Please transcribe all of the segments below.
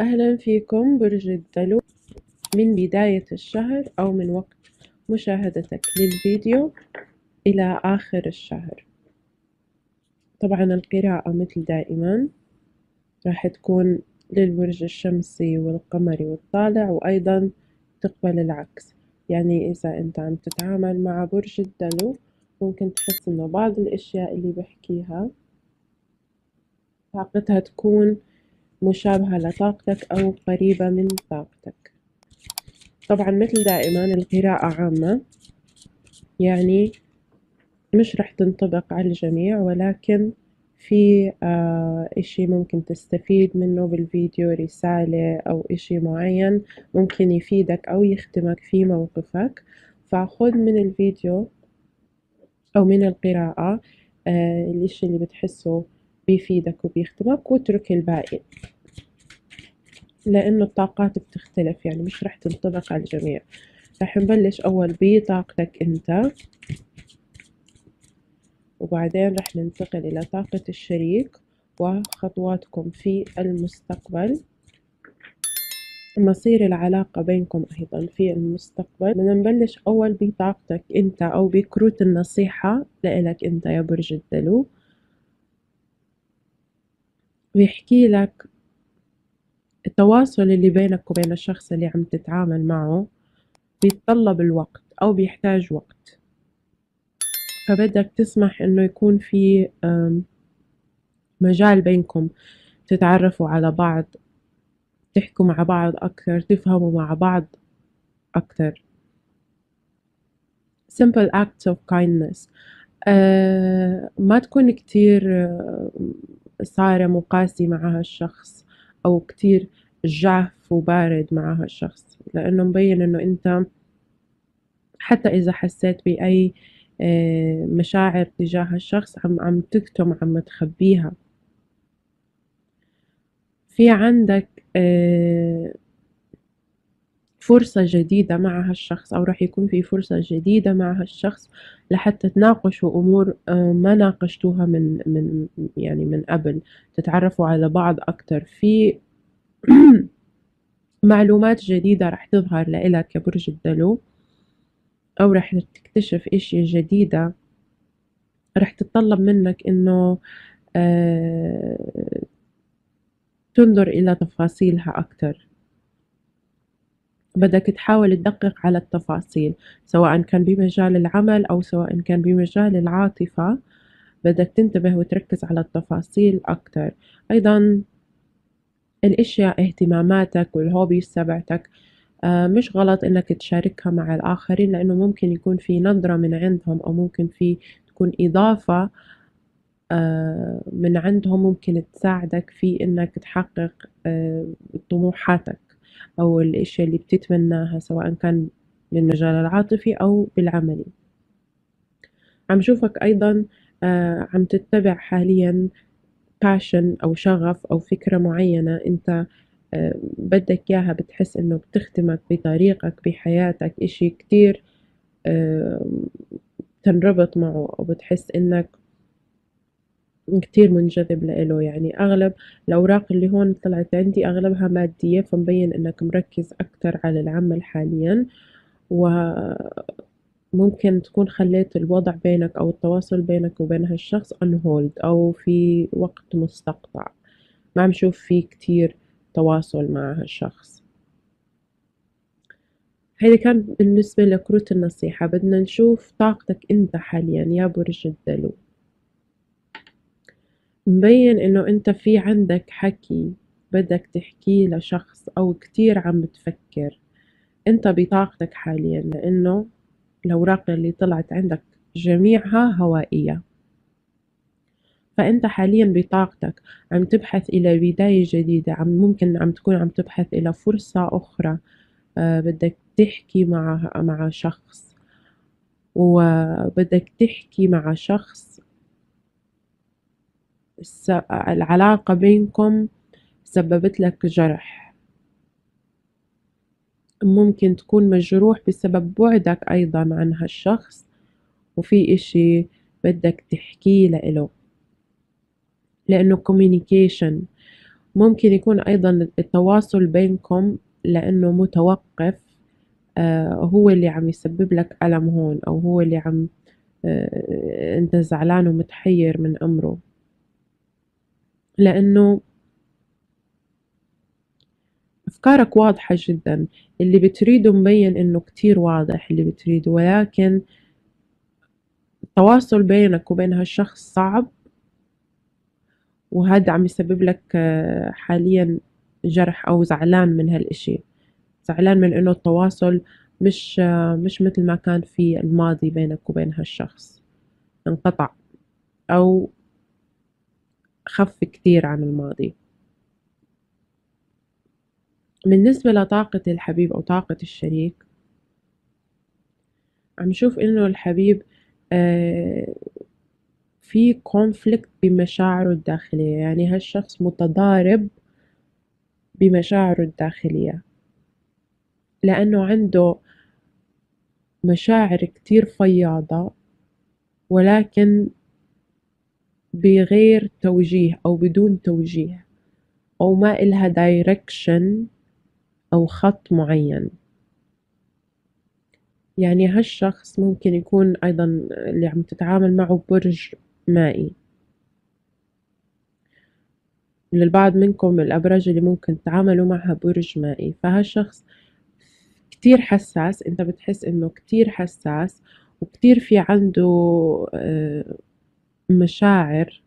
أهلا فيكم برج الدلو. من بداية الشهر أو من وقت مشاهدتك للفيديو إلى آخر الشهر. طبعا القراءة مثل دائما راح تكون للبرج الشمسي والقمري والطالع، وأيضا تقبل العكس. يعني إذا أنت عم تتعامل مع برج الدلو ممكن تحس إنه بعض الأشياء اللي بحكيها طاقتها تكون مشابهة لطاقتك أو قريبة من طاقتك. طبعا مثل دائما القراءة عامة، يعني مش رح تنطبق على الجميع، ولكن في إشي ممكن تستفيد منه بالفيديو، رسالة أو إشي معين ممكن يفيدك أو يخدمك في موقفك، فخذ من الفيديو أو من القراءة الإشي اللي بتحسه بيفيدك وبيخدمك، واترك الباقي، لأنه الطاقات بتختلف، يعني مش رح تنطبق على الجميع. رح نبلش أول بطاقتك أنت، وبعدين رح ننتقل إلى طاقة الشريك وخطواتكم في المستقبل، مصير العلاقة بينكم أيضا في المستقبل. بدنا نبلش أول بطاقتك أنت أو بكروت النصيحة لإلك أنت يا برج الدلو. بيحكي لك التواصل اللي بينك وبين الشخص اللي عم تتعامل معه بيتطلب الوقت أو بيحتاج وقت، فبدك تسمح إنه يكون في مجال بينكم تتعرفوا على بعض، تحكوا مع بعض أكثر، تفهموا مع بعض أكثر. simple acts of kindness. ما تكون كتير صارم وقاسي مع هالشخص أو كتير جاف وبارد مع هالشخص، لأنه مبين إنه أنت حتى إذا حسيت بأي مشاعر تجاه هالشخص عم تكتم، عم تخبيها. في عندك فرصة جديدة مع هالشخص، أو راح يكون في فرصة جديدة مع هالشخص لحتى تناقشوا أمور ما ناقشتوها من قبل، تتعرفوا على بعض أكتر. في معلومات جديدة راح تظهر لإلك يا برج الدلو، أو راح تكتشف إشي جديدة راح تتطلب منك إنه تنظر إلى تفاصيلها أكتر. بدك تحاول تدقق على التفاصيل، سواء كان بمجال العمل أو سواء كان بمجال العاطفة، بدك تنتبه وتركز على التفاصيل أكتر. أيضا الأشياء اهتماماتك والهوبيز تبعتك مش غلط إنك تشاركها مع الآخرين، لأنه ممكن يكون في نظرة من عندهم، أو ممكن تكون إضافة من عندهم ممكن تساعدك في إنك تحقق طموحاتك أو الأشياء اللي بتتمناها، سواء كان بالمجال العاطفي أو بالعملي. عم شوفك أيضا عم تتبع حاليا passion أو شغف أو فكرة معينة أنت بدك إياها، بتحس إنه بتخدمك بطريقك بحياتك، إشي كتير تنربط معه، أو بتحس إنك كتير منجذب لإله. يعني أغلب الأوراق اللي هون طلعت عندي أغلبها مادية، فمبين إنك مركز أكتر على العمل حاليا، وممكن تكون خليت الوضع بينك أو التواصل بينك وبين هالشخص on hold أو في وقت مستقطع، ما عم شوف فيه كتير تواصل مع هالشخص. هيدا كان بالنسبة لكروت النصيحة. بدنا نشوف طاقتك أنت حاليا يا برج الدلو. مبين إنه أنت في عندك حكي بدك تحكيه لشخص، أو كتير عم تفكر أنت بطاقتك حاليا، لأنه الأوراق اللي طلعت عندك جميعها هوائية، فأنت حاليا بطاقتك عم تبحث إلى بداية جديدة، ممكن عم تكون عم تبحث إلى فرصة أخرى. بدك تحكي مع شخص، وبدك تحكي مع شخص العلاقة بينكم سببت لك جرح، ممكن تكون مجروح بسبب بعدك أيضا عن هالشخص، وفي إشي بدك تحكيه لإله، لأنه communication. ممكن يكون أيضا التواصل بينكم لأنه متوقف، هو اللي عم يسبب لك ألم هون، أو هو اللي عم أنت زعلان ومتحير من أمره، لأنه أفكارك واضحة جدا، اللي بتريده مبين إنه كتير واضح اللي بتريده، ولكن التواصل بينك وبين هالشخص صعب، وهذا عم يسبب لك حاليا جرح، أو زعلان من هالإشي، زعلان من إنه التواصل مش مثل ما كان في الماضي بينك وبين هالشخص، انقطع أو خف كتير عن الماضي. بالنسبة لطاقة الحبيب أو طاقة الشريك، عم نشوف إنه الحبيب آه، في conflict بمشاعره الداخلية، يعني هالشخص متضارب بمشاعره الداخلية، لأنه عنده مشاعر كتير فياضة، ولكن بغير توجيه أو بدون توجيه، أو ما إلها direction أو خط معين. يعني هالشخص ممكن يكون أيضا اللي عم تتعامل معه برج مائي، للبعض منكم الأبراج اللي ممكن تتعاملوا معها برج مائي، فهالشخص كتير حساس، انت بتحس انه كتير حساس وكتير في عنده مشاعر،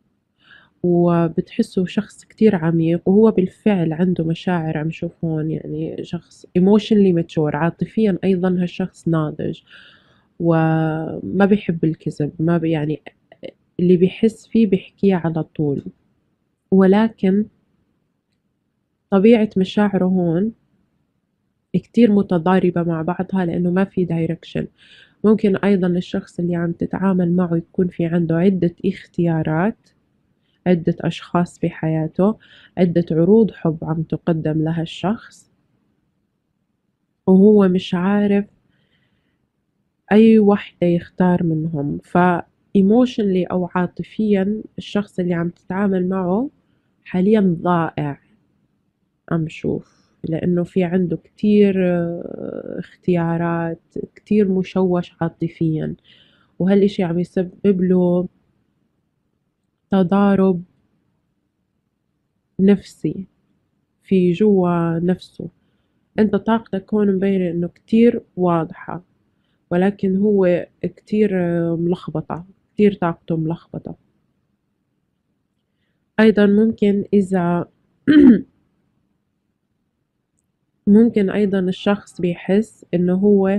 وبتحسه شخص كتير عميق، وهو بالفعل عنده مشاعر. عم شوف هون يعني شخص emotionally mature، عاطفيا أيضا هالشخص ناضج، وما بيحب الكذب، ما بي يعني اللي بيحس فيه بيحكيه على طول، ولكن طبيعة مشاعره هون كتير متضاربة مع بعضها، لأنه ما في دايركشن. ممكن أيضا الشخص اللي عم تتعامل معه يكون في عنده عدة اختيارات، عدة أشخاص في حياته، عدة عروض حب عم تقدم لها الشخص، وهو مش عارف أي وحدة يختار منهم. ايموشنلي أو عاطفيا الشخص اللي عم تتعامل معه حاليا ضائع، عم شوف، لأنه في عنده كتير اختيارات، كتير مشوش عاطفيا، وهالإشي عم يسبب له تضارب نفسي في جوا نفسه. انت طاقتك هون مبينة انه كتير واضحة، ولكن هو كتير ملخبطة، كتير طاقته ملخبطة. ايضا ممكن اذا ممكن ايضا الشخص بيحس انه هو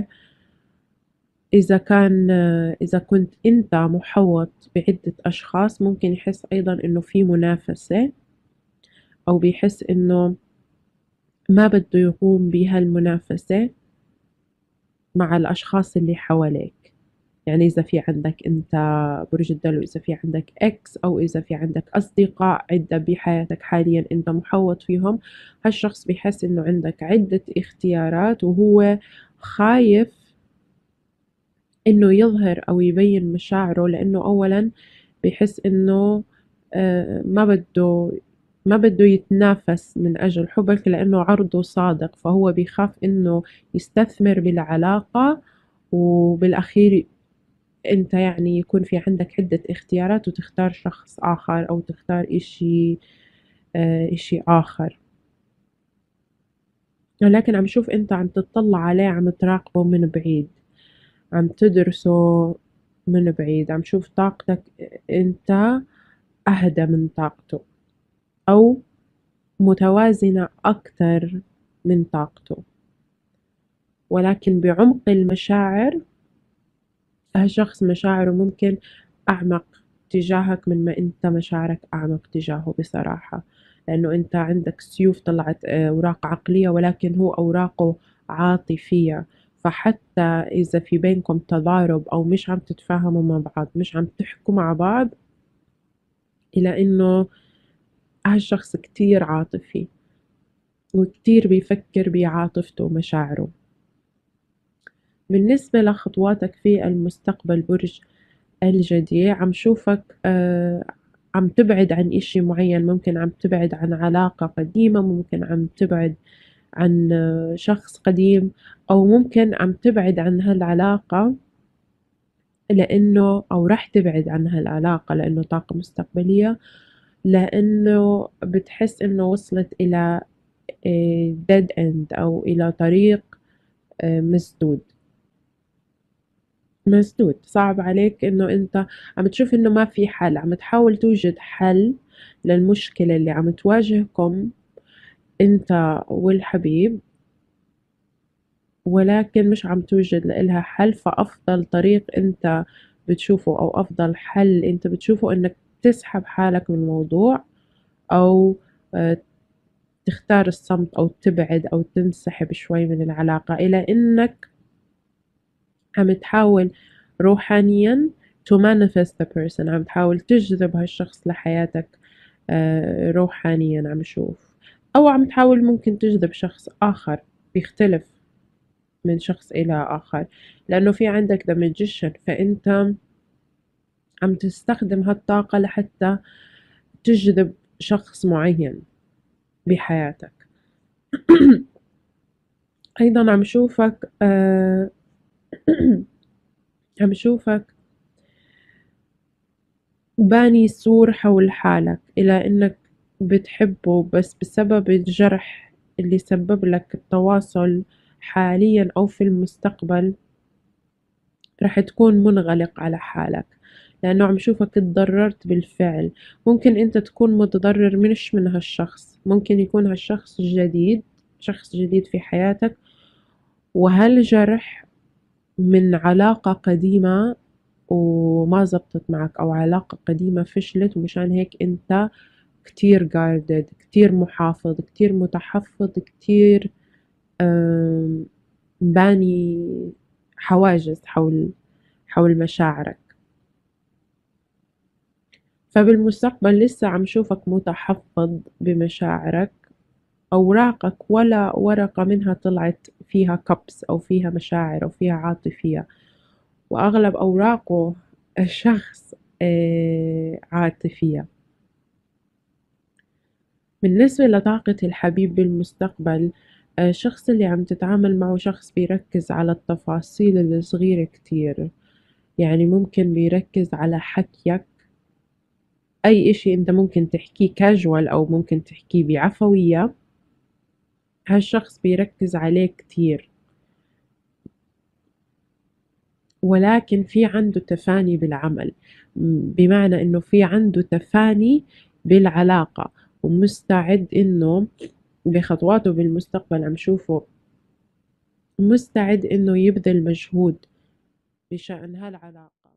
اذا كنت انت محوط بعدة اشخاص، ممكن يحس ايضا انه في منافسة، او بيحس انه ما بده يقوم بهالمنافسة مع الاشخاص اللي حواليك. يعني إذا في عندك أنت برج الدلو، إذا في عندك إكس، أو إذا في عندك أصدقاء عدة بحياتك حاليا أنت محوط فيهم، هالشخص بيحس إنه عندك عدة اختيارات، وهو خايف إنه يظهر أو يبين مشاعره، لأنه أولا بيحس إنه ما بده يتنافس من أجل حبك، لأنه عرضه صادق، فهو بيخاف إنه يستثمر بالعلاقة، وبالأخير أنت يعني يكون في عندك عدة اختيارات وتختار شخص آخر، أو تختار إشي آخر. ولكن عم شوف أنت عم تطلع عليه، عم تراقبه من بعيد، عم تدرسه من بعيد، عم شوف طاقتك أنت أهدى من طاقته، أو متوازنة أكتر من طاقته، ولكن بعمق المشاعر هالشخص مشاعره ممكن أعمق تجاهك من ما أنت مشاعرك أعمق تجاهه بصراحة، لأنه أنت عندك سيوف طلعت أوراق عقلية، ولكن هو أوراقه عاطفية. فحتى إذا في بينكم تضارب أو مش عم تتفاهموا مع بعض، مش عم تحكوا مع بعض، إلى إنه هالشخص كتير عاطفي، وكتير بيفكر بعاطفته ومشاعره. بالنسبة لخطواتك في المستقبل برج الجدي، عم شوفك عم تبعد عن إشي معين، ممكن عم تبعد عن علاقة قديمة، ممكن عم تبعد عن شخص قديم، أو ممكن عم تبعد عن هالعلاقة لإنه أو راح تبعد عن هالعلاقة لإنه طاقة مستقبلية، لإنه بتحس إنه وصلت إلى dead end أو إلى طريق مسدود. مسدود، صعب عليك إنه أنت عم تشوف إنه ما في حل، عم تحاول توجد حل للمشكلة اللي عم تواجهكم أنت والحبيب، ولكن مش عم توجد لإلها حل، فأفضل طريق أنت بتشوفه أو أفضل حل أنت بتشوفه إنك تسحب حالك من الموضوع، أو تختار الصمت أو تبعد أو تنسحب شوي من العلاقة، إلى إنك عم تحاول روحانيًا to manifest the person، عم تحاول تجذب هالشخص لحياتك روحانيًا عم شوف، أو عم تحاول ممكن تجذب شخص آخر بيختلف من شخص إلى آخر، لأنه في عندك the magician، فأنت عم تستخدم هالطاقة لحتى تجذب شخص معين بحياتك. أيضًا عم شوفك عم شوفك باني سور حول حالك إلى إنك بتحبه، بس بسبب الجرح اللي سبب لك التواصل حاليًا أو في المستقبل راح تكون منغلق على حالك، لأنه عم شوفك اتضررت بالفعل. ممكن أنت تكون متضرر مش من هالشخص، ممكن يكون هالشخص جديد، شخص جديد في حياتك، وهالجرح من علاقة قديمة وما زبطت معك، أو علاقة قديمة فشلت، ومشان هيك أنت كتير guarded، كتير محافظ، كتير متحفظ، كتير باني حواجز حول مشاعرك. فبالمستقبل لسه عم شوفك متحفظ بمشاعرك، أوراقك ولا ورقة منها طلعت فيها cups أو فيها مشاعر أو فيها عاطفية، وأغلب أوراقه الشخص عاطفية. بالنسبة لطاقة الحبيب بالمستقبل، الشخص اللي عم تتعامل معه شخص بيركز على التفاصيل الصغيرة كتير، يعني ممكن بيركز على حكيك، أي إشي أنت ممكن تحكيه casual أو ممكن تحكيه بعفوية، هالشخص بيركز عليه كتير، ولكن في عنده تفاني بالعمل، بمعنى إنه في عنده تفاني بالعلاقة، ومستعد إنه بخطواته بالمستقبل عم شوفه مستعد إنه يبذل مجهود بشأن هالعلاقة.